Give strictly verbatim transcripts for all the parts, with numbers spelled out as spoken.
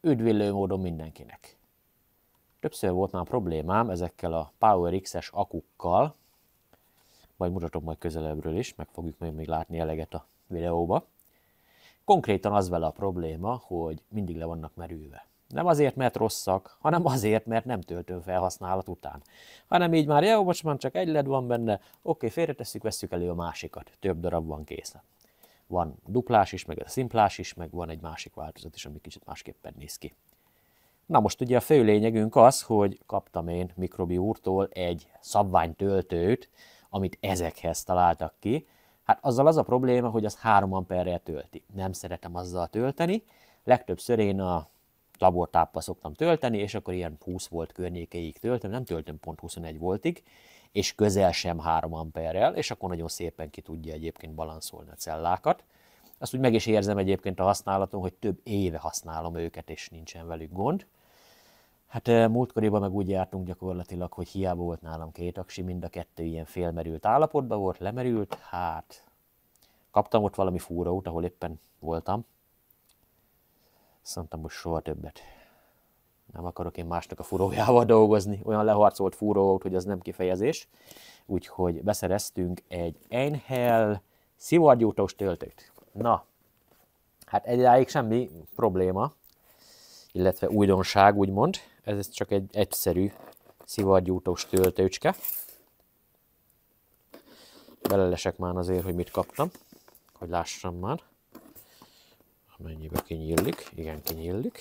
Üdvillő módon mindenkinek. Többször volt már problémám ezekkel a PowerX-es akukkal, majd mutatom majd közelebbről is, meg fogjuk még, még látni eleget a videóba. Konkrétan az vele a probléma, hogy mindig le vannak merülve. Nem azért, mert rosszak, hanem azért, mert nem töltöm fel használat után. Hanem így már, jó, most már csak egy led van benne, oké, félretesszük, vesszük elő a másikat. Több darab van készen. Van duplás is, meg a szimplás is, meg van egy másik változat is, ami kicsit másképpen néz ki. Na most ugye a fő lényegünk az, hogy kaptam én Microbi úrtól egy szabványtöltőt, amit ezekhez találtak ki. Hát azzal az a probléma, hogy az három amperrel tölti. Nem szeretem azzal tölteni. Legtöbbször én a labortáppal szoktam tölteni, és akkor ilyen húsz volt környékeig töltöm, nem töltöm pont huszonegy voltig, és közel sem három amperrel, és akkor nagyon szépen ki tudja egyébként balanszolni a cellákat. Azt úgy meg is érzem egyébként a használaton, hogy több éve használom őket, és nincsen velük gond. Hát múltkoriban meg úgy jártunk gyakorlatilag, hogy hiába volt nálam két aksi, mind a kettő ilyen félmerült állapotban volt, lemerült, hát kaptam ott valami fúrót, ahol éppen voltam. Azt mondtam, hogy soha többet. Nem akarok én másnak a fúrójával dolgozni, olyan leharcolt fúrót, hogy az nem kifejezés. Úgyhogy beszereztünk egy Einhell szivargyújtós töltőt. Na, hát egyáig semmi probléma, illetve újdonság úgymond. Ez csak egy egyszerű szivargyújtós töltőcske. Belelesek már azért, hogy mit kaptam, hogy lássam már. Amennyibe kinyílik, igen, kinyílik.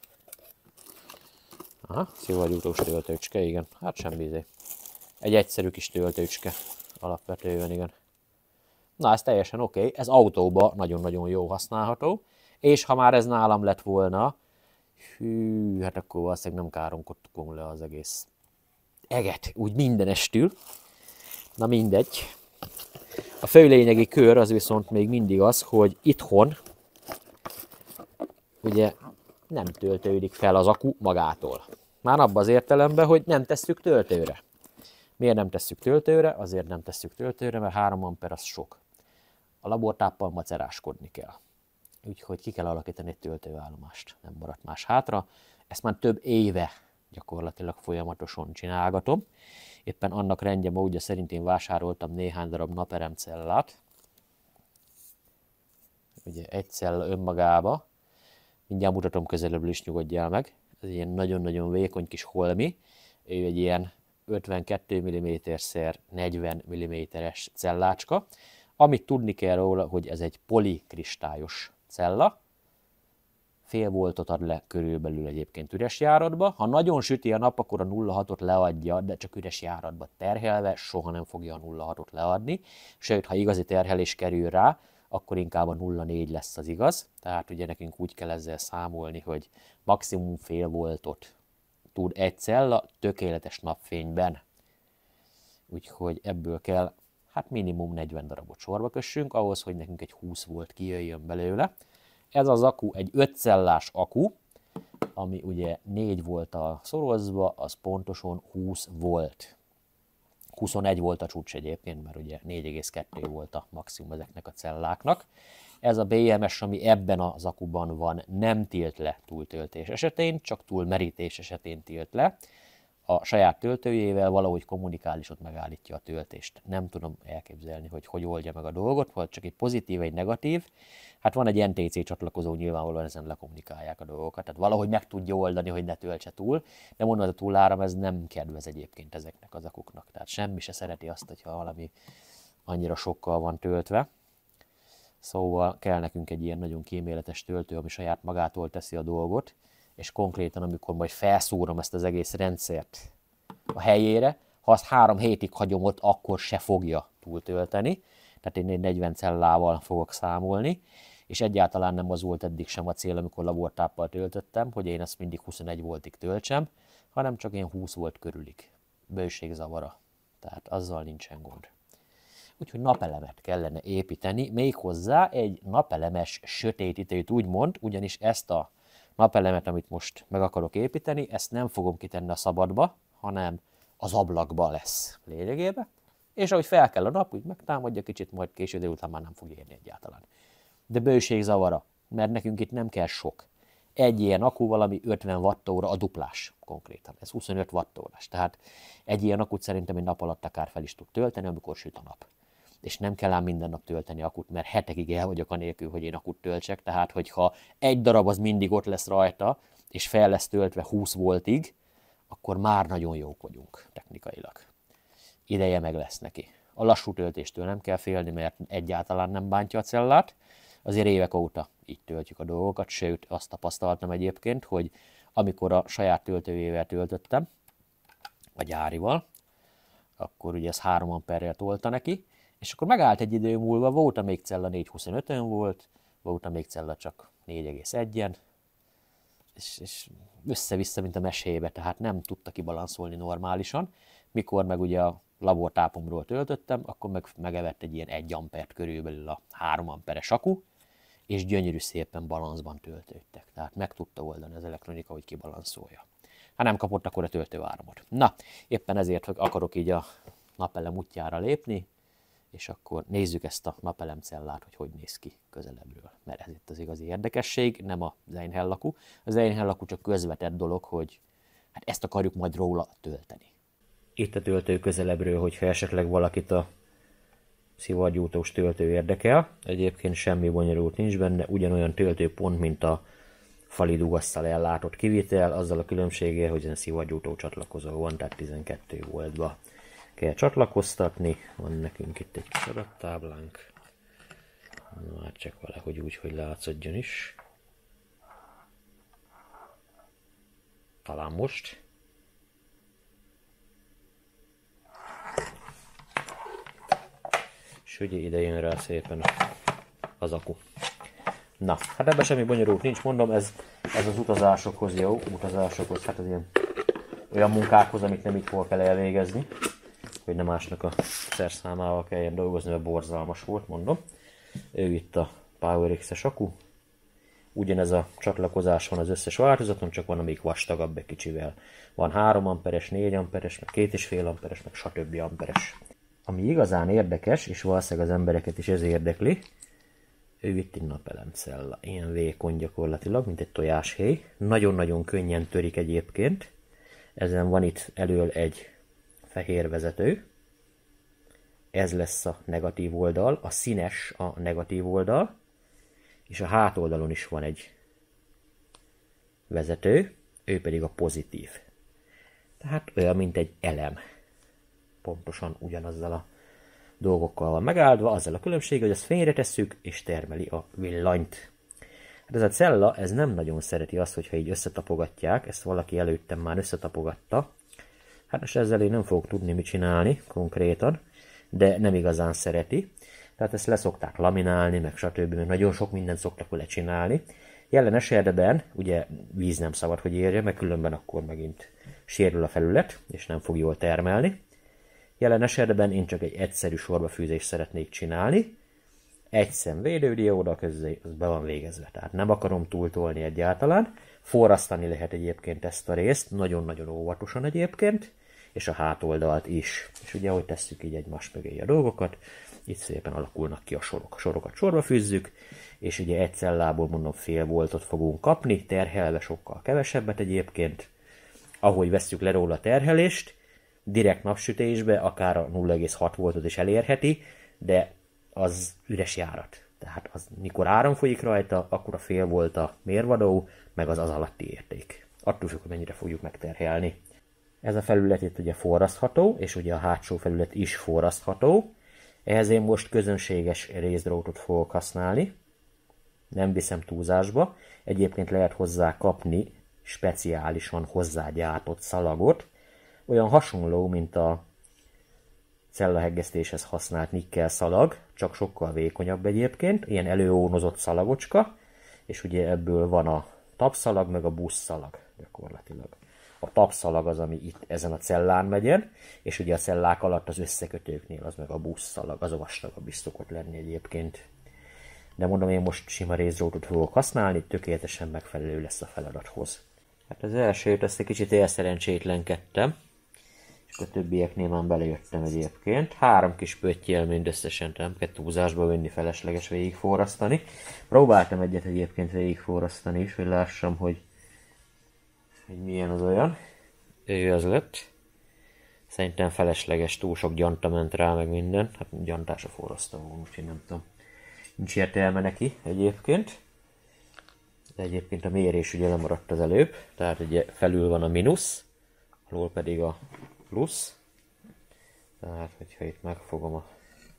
Aha, szivargyújtós töltőcske, igen, hát semmi izé. Egy egyszerű kis töltőcske, alapvetően, igen. Na, ez teljesen oké, okay. Ez autóba nagyon-nagyon jó használható, és ha már ez nálam lett volna, hű, hát akkor valószínűleg nem káromkodtuk le az egész eget, úgy mindenestül. Na mindegy. A fő lényegi kör az viszont még mindig az, hogy itthon ugye nem töltődik fel az akku magától. Már abban az értelemben, hogy nem tesszük töltőre. Miért nem tesszük töltőre? Azért nem tesszük töltőre, mert három amper az sok. A labortáppal maceráskodni kell. Úgyhogy ki kell alakítani egy töltőállomást. Nem maradt más hátra. Ezt már több éve gyakorlatilag folyamatosan csinálgatom. Éppen annak rendje módja szerint én vásároltam néhány darab naperemcellát. Ugye egy cella önmagába. Mindjárt mutatom közelebbről is, nyugodjál meg. Ez egy ilyen nagyon-nagyon vékony kis holmi. Ő egy ilyen ötvenkettő milliméter negyven milliméteres cellácska. Amit tudni kell róla, hogy ez egy polikristályos cella. Fél voltot ad le körülbelül egyébként üres járatba. Ha nagyon süti a nap, akkor a nulla hatot leadja, de csak üres járatba terhelve soha nem fogja a nulla hatot leadni. Sőt, ha igazi terhelés kerül rá, akkor inkább a nulla négy lesz az igaz. Tehát ugye nekünk úgy kell ezzel számolni, hogy maximum fél voltot tud egy cella tökéletes napfényben. Úgyhogy ebből kell hát minimum negyven darabot sorba kössünk, ahhoz, hogy nekünk egy húsz volt kijöjjön belőle. Ez az akku egy öt cellás akku, ami ugye négy volttal szorozva, az pontosan húsz volt. huszonegy volt a csúcs egyébként, mert ugye négy egész kettő volt a maximum ezeknek a celláknak. Ez a bé em es, ami ebben az akuban van, nem tilt le túltöltés esetén, csak túlmerítés esetén tilt le. A saját töltőjével valahogy kommunikál és ott megállítja a töltést. Nem tudom elképzelni, hogy hogy oldja meg a dolgot, vagy csak egy pozitív, egy negatív. Hát van egy en té cé csatlakozó, nyilvánvalóan ezen lekommunikálják a dolgokat. Tehát valahogy meg tudja oldani, hogy ne töltse túl. De mondom, hogy a túláram ez nem kedvez egyébként ezeknek az akuknak. Tehát semmi se szereti azt, hogyha valami annyira sokkal van töltve. Szóval kell nekünk egy ilyen nagyon kíméletes töltő, ami saját magától teszi a dolgot, és konkrétan, amikor majd felszúrom ezt az egész rendszert a helyére, ha azt három hétig hagyom ott, akkor se fogja túltölteni. Tehát én egy negyven cellával fogok számolni, és egyáltalán nem az volt eddig sem a cél, amikor labortáppal töltöttem, hogy én ezt mindig huszonegy voltig töltsem, hanem csak én húsz volt körülig. Bőségzavara. Tehát azzal nincsen gond. Úgyhogy napelemet kellene építeni, méghozzá egy napelemes sötétítőt úgymond, ugyanis ezt a napelemet, amit most meg akarok építeni, ezt nem fogom kitenni a szabadba, hanem az ablakba lesz lényegében. És ahogy fel kell a nap, úgy megtámadja kicsit, majd késő délután már nem fog érni egyáltalán. De bőségzavara, mert nekünk itt nem kell sok. egy ilyen akku valami ötven wattóra a duplás konkrétan. Ez huszonöt wattórás. Tehát egy ilyen akut szerintem egy nap alatt akár fel is tud tölteni, amikor süt a nap. És nem kell ám minden nap tölteni akut, mert hetekig el vagyok anélkül, hogy én akut töltsek. Tehát, hogyha egy darab az mindig ott lesz rajta, és fel lesz töltve húsz voltig, akkor már nagyon jók vagyunk technikailag. Ideje meg lesz neki. A lassú töltéstől nem kell félni, mert egyáltalán nem bántja a cellát. Azért évek óta így töltjük a dolgokat, sőt azt tapasztaltam egyébként, hogy amikor a saját töltőjével töltöttem, a gyárival, akkor ugye ez három amperrel tolta neki, és akkor megállt egy idő múlva, volt a még cella négyszázhuszonötön volt, volt a még cella csak négy egész egyen, és, és össze-vissza, mint a mesébe, tehát nem tudta kibalanszolni normálisan. Mikor meg ugye a labortápomról töltöttem, akkor meg megevett egy ilyen egy ampert körülbelül a három amperes akku, és gyönyörű szépen balanszban töltődtek. Tehát meg tudta oldani az elektronika, hogy kibalanszolja. Hát nem kapott akkor a töltőáramot. Na, éppen ezért akarok így a napelem útjára lépni, és akkor nézzük ezt a napelemcellát, hogy hogy néz ki közelebbről. Mert ez itt az igazi érdekesség, nem a Zeinhell akku. A Zeinhell akku csak közvetett dolog, hogy hát ezt akarjuk majd róla tölteni. Itt a töltő közelebbről, hogyha esetleg valakit a szivargyújtós töltő érdekel. Egyébként semmi bonyolult nincs benne, ugyanolyan töltőpont, mint a fali dugasszal ellátott kivitel, azzal a különbséggel, hogy ez szivargyújtó csatlakozó van, tehát tizenkét voltba kell csatlakoztatni. Van nekünk itt egy kis adattáblánk. Na, hát csak valahogy úgy, hogy látszódjon is. Talán most. És ugye ide jön rá szépen az akku. Na, hát ebben semmi bonyolult nincs, mondom, ez, ez az utazásokhoz jó, utazásokhoz, hát az ilyen olyan munkákhoz, amit nem így fogok el elvégezni, hogy nem másnak a szerszámával kelljen dolgozni, mert borzalmas volt, mondom. Ő itt a PowerX-es akku. Ugyanez a csatlakozás van az összes változaton, csak van amelyik vastagabb egy kicsivel. Van három amperes, négy amperes, meg két és fél amperes, meg stb. Amperes. Ami igazán érdekes, és valószínűleg az embereket is ez érdekli, ő itt egy napelemcella. Ilyen vékony gyakorlatilag, mint egy tojáshéj. Nagyon-nagyon könnyen törik egyébként. Ezen van itt elől egy fehér vezető. Ez lesz a negatív oldal, a színes a negatív oldal, és a hátoldalon is van egy vezető, ő pedig a pozitív. Tehát olyan, mint egy elem. Pontosan ugyanazzal a dolgokkal van megáldva, azzal a különbség, hogy ezt fényre tesszük, és termeli a villanyt. Hát ez a cella, ez nem nagyon szereti azt, hogyha így összetapogatják, ezt valaki előttem már összetapogatta. Hát most ezzel én nem fogok tudni mit csinálni konkrétan, de nem igazán szereti. Tehát ezt leszokták laminálni, meg stb. Meg nagyon sok mindent szoktak vele csinálni. Jelen esetben ugye víz nem szabad, hogy érje, mert különben akkor megint sérül a felület, és nem fog jól termelni. Jelen esetben én csak egy egyszerű sorbafűzést szeretnék csinálni. Egy szem védődióda közé, az be van végezve, tehát nem akarom túltolni egyáltalán. Forrasztani lehet egyébként ezt a részt, nagyon-nagyon óvatosan egyébként, és a hátoldalt is. És ugye, ahogy tesszük így egymás mögé a dolgokat, itt szépen alakulnak ki a sorok. A sorokat sorba fűzzük, és ugye egy cellából mondom fél voltot fogunk kapni, terhelve sokkal kevesebbet egyébként. Ahogy vesszük le róla a terhelést, direkt napsütésbe akár a nulla egész hat voltot is elérheti, de az üres járat. Tehát az, mikor áram folyik rajta, akkor a fél volt a mérvadó, meg az az alatti érték. Attól függ, hogy mennyire fogjuk megterhelni. Ez a felület itt ugye forrasztható, és ugye a hátsó felület is forrasztható. Ehhez én most közönséges részdrótot fogok használni. Nem viszem túlzásba. Egyébként lehet hozzá kapni speciálisan hozzágyártott szalagot. Olyan hasonló, mint a cellahegesztéshez használt nikkel szalag, csak sokkal vékonyabb egyébként. Ilyen előónozott szalagocska, és ugye ebből van a tapszalag, meg a buszszalag gyakorlatilag. A tapszalag az, ami itt ezen a cellán megyen, és ugye a cellák alatt az összekötőknél az meg a buszszalag, az a vastagabb is szokott lenni egyébként. De mondom, én most sima részdrótot fogok használni, tökéletesen megfelelő lesz a feladathoz. Hát az elsőt ezt egy kicsit elszerencsétlenkedtem, és a többieknél már belejöttem egyébként. Három kis pöttyel mindösszesen, nem kell túlzásba venni, felesleges végigforrasztani. Próbáltam egyet egyébként végigforrasztani is, hogy lássam, hogy, hogy milyen az olyan. Ő az lett. Szerintem felesleges, túl sok gyanta ment rá, meg minden. Hát gyantásra forrasztom, úgyhogy nem tudom. Nincs értelme neki egyébként. De egyébként a mérés ugye lemaradt az előbb. Tehát ugye felül van a mínusz, alól pedig a plusz. Tehát, hogyha itt megfogom a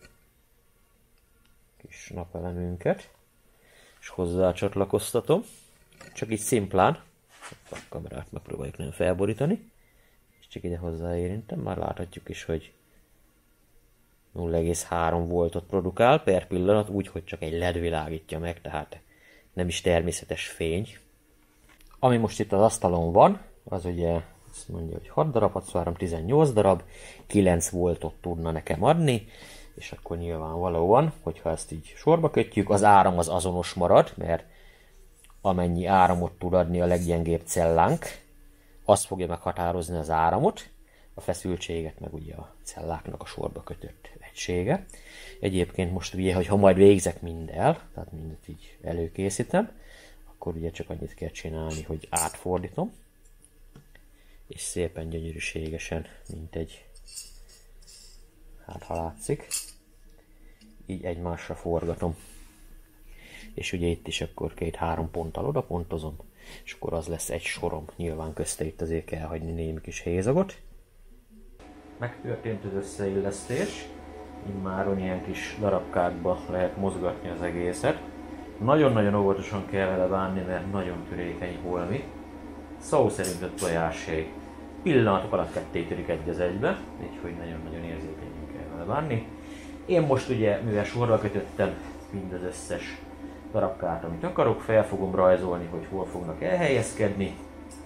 kis napelemünket, és hozzá csatlakoztatom, csak így szimplán, a kamerát megpróbáljuk nem felborítani, és csak ide hozzáérintem, már láthatjuk is, hogy nulla egész három voltot produkál per pillanat, úgyhogy csak egy led világítja meg, tehát nem is természetes fény. Ami most itt az asztalon van, az ugye azt mondja, hogy hat darab, hatszor tizennyolc darab, kilenc voltot tudna nekem adni, és akkor nyilvánvalóan, hogyha ezt így sorba kötjük, az áram az azonos marad, mert amennyi áramot tud adni a leggyengébb cellánk, az fogja meghatározni az áramot, a feszültséget, meg ugye a celláknak a sorba kötött egysége. Egyébként most ugye, hogyha majd végzek minddel, tehát mindent így előkészítem, akkor ugye csak annyit kell csinálni, hogy átfordítom, és szépen gyönyörűségesen, mint egy, hát ha látszik, így egymásra forgatom. És ugye itt is akkor két-három ponttal oda pontozom, és akkor az lesz egy sorom. Nyilván közte itt azért kell hagyni némi kis hézagot. Megtörtént az összeillesztés, immáron ilyen kis darabkákba lehet mozgatni az egészet. Nagyon-nagyon óvatosan kell vele bánni, mert nagyon törékeny holmi. Szó szerint a tojáshéj. Pillanatok alatt ketté törik egy az egybe, úgyhogy nagyon-nagyon érzékenyen kell vele bánni. Én most ugye, mivel sorra kötöttem mind az összes darabkát, amit akarok, fel fogom rajzolni, hogy hol fognak elhelyezkedni.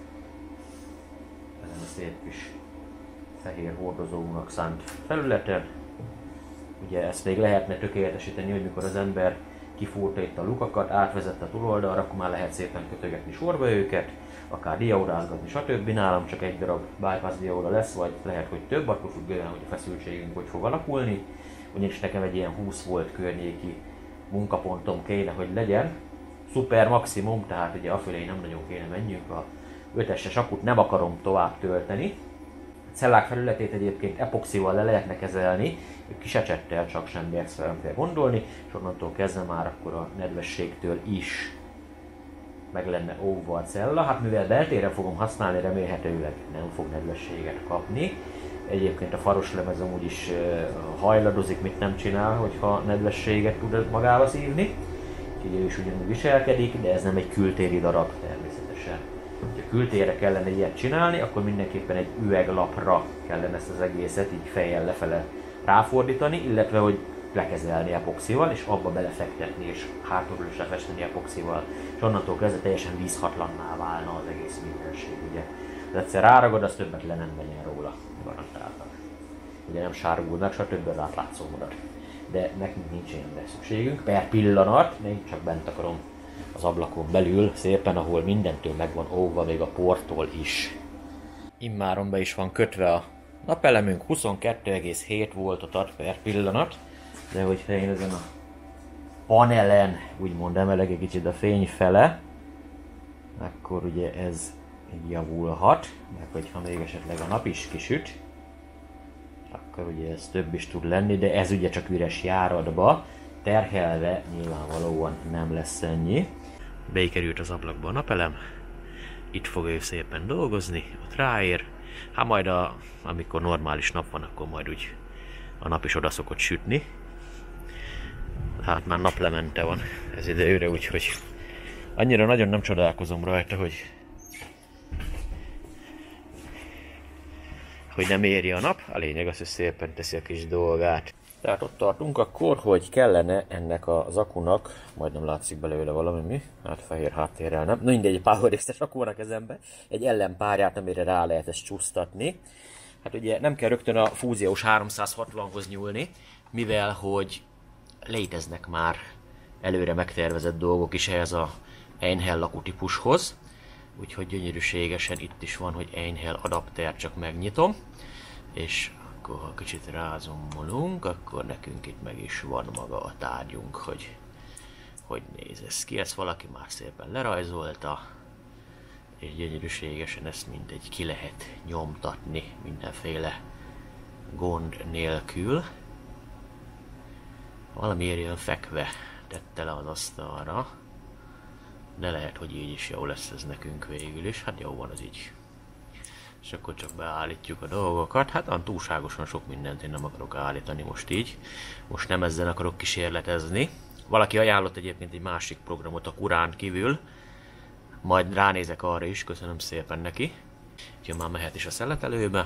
Ezen a szép kis fehér hordozónak szánt felületen. Ugye ezt még lehetne tökéletesíteni, hogy mikor az ember kifúrta itt a lukakat, átvezette a túloldalra, akkor már lehet szépen kötögetni sorba őket, akár diaudázgatni, stb. Nálam csak egy darab bypass dióda lesz, vagy lehet, hogy több, attól függően, hogy a feszültségünk hogy fog alakulni. Ugyanis nekem egy ilyen húsz volt környéki munkapontom kéne, hogy legyen. Szuper maximum, tehát ugye afölé nem nagyon kéne menjünk, a öteses akut nem akarom tovább tölteni. A cellák felületét egyébként epoxival le lehetne kezelni, kis ecsettel csak semmi extra nem kell gondolni, és onnantól kezdve már akkor a nedvességtől is meg lenne óvva a cella. Hát mivel beltére fogom használni, remélhetőleg nem fog nedvességet kapni. Egyébként a faros lemez amúgy is hajladozik, mit nem csinál, hogyha nedvességet tud magába szívni. Úgyhogy ő is ugyanúgy viselkedik, de ez nem egy kültéri darab természetesen. Ha kültérre kellene ilyet csinálni, akkor mindenképpen egy üveglapra kellene ezt az egészet így fejjel lefele ráfordítani, illetve hogy lekezelni epoxival, és abba belefektetni, és hátulról is lefesteni epoxival, és onnantól kezdve teljesen vízhatlanná válna az egész mindenség, ugye. Az egyszer ráragad, az többet le nem menjen róla, garantáltan. Ugye nem sárgul meg, stb. Az átlátszó marad. De nekünk nincs ilyenre szükségünk, per pillanat, én csak bent akarom az ablakon belül, szépen, ahol mindentől meg van óvva, még a portól is. Immáron be is van kötve a napelemünk, huszonkettő egész hét voltot ad per pillanat, de hogyha én ezen a panelen úgymond emeleg egy kicsit a fény fele, akkor ugye ez javulhat, meg hogyha még esetleg a nap is kisüt, akkor ugye ez több is tud lenni, de ez ugye csak üres járatba, terhelve nyilvánvalóan nem lesz ennyi. Bekerült az ablakba a napelem, itt fog ő szépen dolgozni, ott ráér, hát majd a, amikor normális nap van, akkor majd úgy a nap is oda szokott sütni. Hát már naplemente van ez időre, úgyhogy annyira nagyon nem csodálkozom rajta, hogy hogy nem éri a nap, a lényeg az, hogy szépen teszi a kis dolgát. Tehát ott tartunk akkor, hogy kellene ennek az akunak, majd nem látszik belőle valami mi, hát fehér háttérrel nem, no mindegy, egy PowerX-es akku van a kezembe, egy ellenpárját, amire rá lehet ezt csúsztatni. Hát ugye nem kell rögtön a fúziós háromszázhatvanhoz nyúlni, mivel hogy léteznek már előre megtervezett dolgok is ehhez a Einhell akkutípushoz. Úgyhogy gyönyörűségesen itt is van, hogy Einhell adapter, csak megnyitom. És akkor ha kicsit rázomolunk, akkor nekünk itt meg is van maga a tárgyunk, hogy hogy néz ez ki. Ezt valaki már szépen lerajzolta, és gyönyörűségesen ezt mindegy ki lehet nyomtatni mindenféle gond nélkül. Valamiért ilyen fekve tette le az asztalra, de lehet, hogy így is jó lesz ez nekünk végül is. Hát jó van az így. És akkor csak beállítjuk a dolgokat. Hát olyan túlságosan sok mindent én nem akarok állítani most így. Most nem ezzel akarok kísérletezni. Valaki ajánlott egyébként egy másik programot a Kurán kívül. Majd ránézek arra is, köszönöm szépen neki. Úgyhogy már mehet is a szeletelőbe.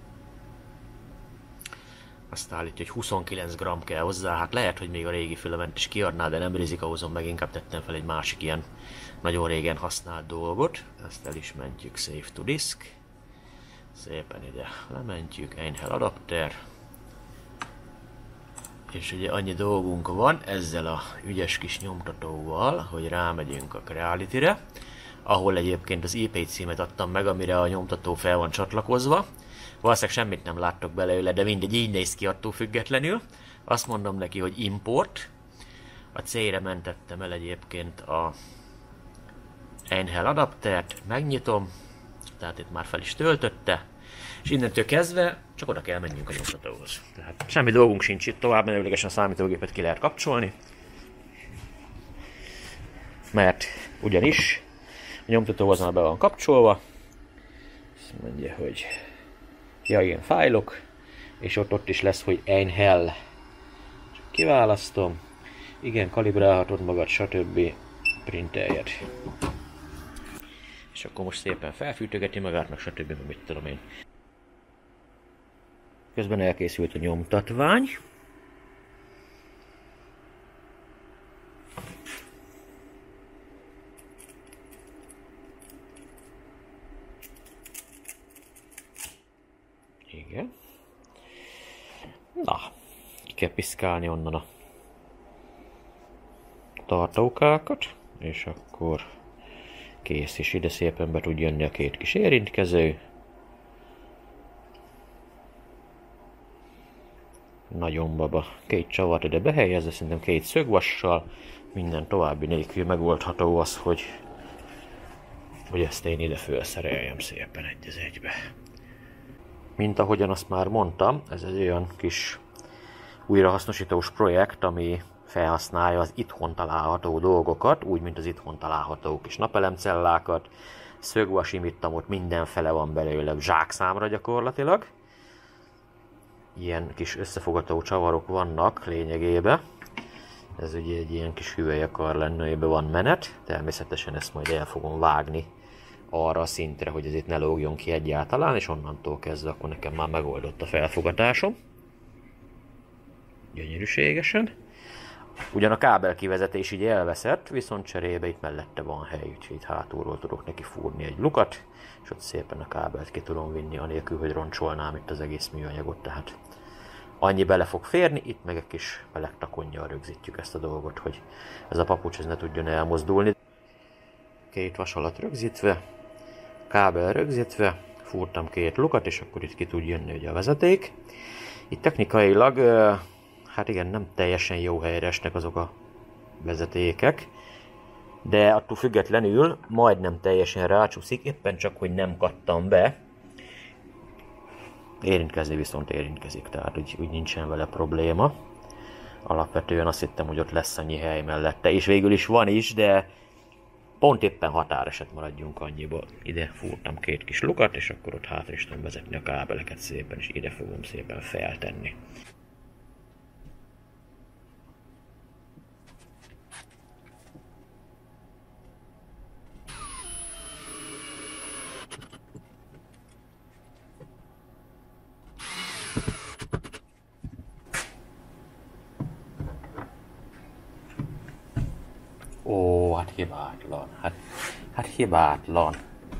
Azt állítja, hogy huszonkilenc gramm kell hozzá. Hát lehet, hogy még a régi filament is kiadná, de nem rizik ahhozom, meg inkább tettem fel egy másik ilyen nagyon régen használt dolgot. Ezt el is mentjük, Save to Disk. Szépen ide lementjük, Einhell adapter. És ugye annyi dolgunk van ezzel a ügyes kis nyomtatóval, hogy rámegyünk a Creality-re, ahol egyébként az i pé címet adtam meg, amire a nyomtató fel van csatlakozva. Valószínűleg semmit nem láttok belőle, de mindegy, így néz ki attól függetlenül. Azt mondom neki, hogy import. A C-re mentettem el egyébként a Einhell adaptert, megnyitom, tehát itt már fel is töltötte, és innentől kezdve csak oda kell menjünk a nyomtatóhoz. Tehát semmi dolgunk sincs itt, tovább menőlegesen a számítógépet ki lehet kapcsolni, mert ugyanis a nyomtatóhoz már be van kapcsolva. Azt mondja, hogy ja, ilyen fájlok, és ott, ott is lesz, hogy Einhell. Csak kiválasztom, igen, kalibrálhatod magad, stb. Printeljed. És akkor most szépen felfűtögeti magát, meg stb. Meg mit tudom én. Közben elkészült a nyomtatvány. Igen. Na, ki kell piszkálni onnan a tartókákat, és akkor kész, és ide szépen be tud jönni a két kis érintkező. Nagyon baba. Két csavart ide behelyezve, szerintem két szögvassal, minden további nélkül megoldható az, hogy, hogy ezt én ide felszereljem szépen egy az egybe. Mint ahogyan azt már mondtam, ez egy olyan kis újrahasznosítós projekt, ami felhasználja az itthon található dolgokat, úgy, mint az itthon található kis napelemcellákat, szögvas imittamot, mindenfele van belőle zsákszámra gyakorlatilag. Ilyen kis összefogató csavarok vannak lényegében. Ez ugye egy ilyen kis hüvely akar lenni, amiben van menet. Természetesen ezt majd el fogom vágni arra a szintre, hogy ez itt ne lógjon ki egyáltalán, és onnantól kezdve akkor nekem már megoldott a felfogatásom. Gyönyörűségesen. Ugyan a kábel kivezetés így elveszett, viszont cserébe itt mellette van hely, úgyhogy itt hátulról tudok neki fúrni egy lukat, és ott szépen a kábelt ki tudom vinni, anélkül, hogy roncsolnám itt az egész műanyagot, tehát annyi bele fog férni, itt meg egy kis melegtakonnyal rögzítjük ezt a dolgot, hogy ez a papucs ez ne tudjon elmozdulni. Két vas alatt rögzítve, kábel rögzítve, fúrtam két lukat, és akkor itt ki tud jönni ugye a vezeték. Itt technikailag, hát igen, nem teljesen jó helyre esnek azok a vezetékek, de attól függetlenül majdnem teljesen rácsúszik, éppen csak, hogy nem kattam be. Érintkezni viszont érintkezik, tehát úgy, úgy nincsen vele probléma. Alapvetően azt hittem, hogy ott lesz annyi hely mellette, és végül is van is, de pont éppen határeset maradjunk annyiból. Ide fúrtam két kis lukat, és akkor ott hátra is tudom vezetni a kábeleket szépen, és ide fogom szépen feltenni. Ó, hát hibátlan. Hát, hát hibátlan.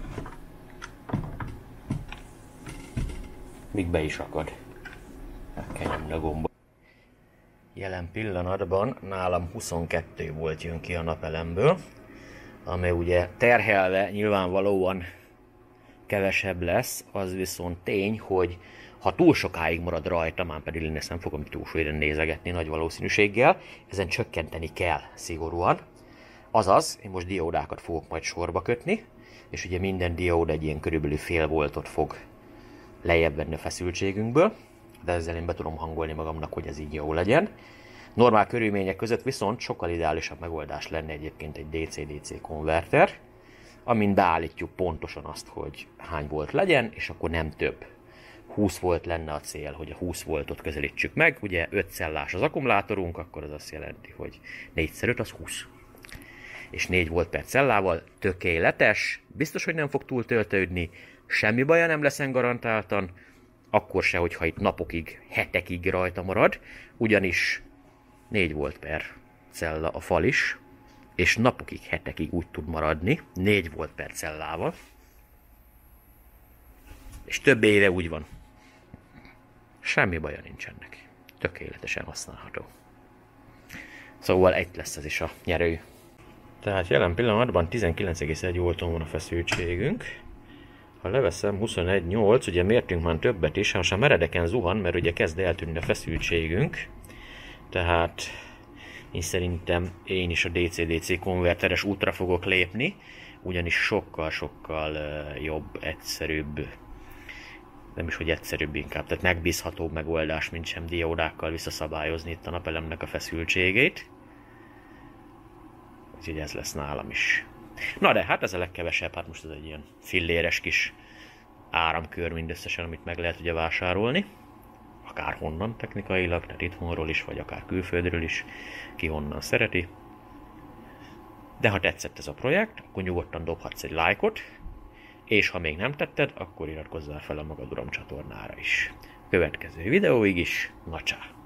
Még be is akad. Meg kell nyomni a gombot. Jelen pillanatban nálam huszonkettő volt jön ki a napelemből, ami ugye terhelve nyilvánvalóan kevesebb lesz, az viszont tény, hogy Ha túl sokáig marad rajta, már pedig én ezt nem fogom túl sűrűn nézegetni nagy valószínűséggel, ezen csökkenteni kell szigorúan. Azaz, én most diódákat fogok majd sorba kötni, és ugye minden diód egy ilyen körülbelül fél voltot fog lejjebb venni a feszültségünkből, de ezzel én be tudom hangolni magamnak, hogy ez így jó legyen. Normál körülmények között viszont sokkal ideálisabb megoldás lenne egyébként egy dé cé dé cé konverter, amin beállítjuk pontosan azt, hogy hány volt legyen, és akkor nem több. húsz volt lenne a cél, hogy a húsz voltot közelítsük meg, ugye öt cellás az akkumulátorunk, akkor az azt jelenti, hogy négy szer öt az húsz. És négy volt per cellával, tökéletes, biztos, hogy nem fog túl töltődni, semmi baja nem leszen garantáltan, akkor se, hogyha itt napokig, hetekig rajta marad, ugyanis négy volt per cella a fal is, és napokig, hetekig úgy tud maradni, négy volt per cellával, és több éve úgy van. Semmi baja nincsen neki. Tökéletesen használható. Szóval egy lesz ez is a nyerő. Tehát jelen pillanatban tizenkilenc egész egy volton van a feszültségünk. Ha leveszem huszonegy egész nyolc, ugye mértünk már többet is, most már meredeken zuhan, mert ugye kezd eltűnni a feszültségünk. Tehát én szerintem én is a dé cé dé cé konverteres útra fogok lépni, ugyanis sokkal-sokkal jobb, egyszerűbb, nem is hogy egyszerűbb inkább, tehát megbízhatóbb megoldás, mint sem diódákkal visszaszabályozni itt a napelemnek a feszültségét. Úgyhogy ez lesz nálam is. Na de, hát ez a legkevesebb, hát most ez egy ilyen filléres kis áramkör mindösszesen, amit meg lehet ugye vásárolni. Akár honnan technikailag, tehát itthonról is, vagy akár külföldről is, ki honnan szereti. De ha tetszett ez a projekt, akkor nyugodtan dobhatsz egy lájkot, és ha még nem tetted, akkor iratkozzál fel a Magad Uram csatornára is. Következő videóig is, na csá!